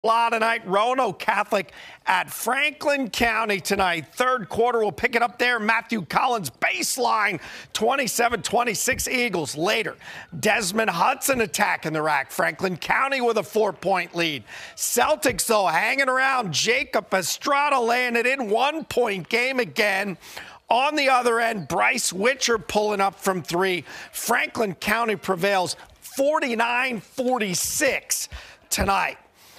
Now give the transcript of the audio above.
Tonight, Roanoke Catholic at Franklin County tonight. Third quarter, we'll pick it up there. Matthew Collins baseline, 27-26 Eagles. Later, Desmond Hudson attacking the rack. Franklin County with a 4-point lead. Celtics, though, hanging around. Jacob Estrada laying it in. 1-point game again. On the other end, Bryce Witcher pulling up from three. Franklin County prevails 49-46 tonight.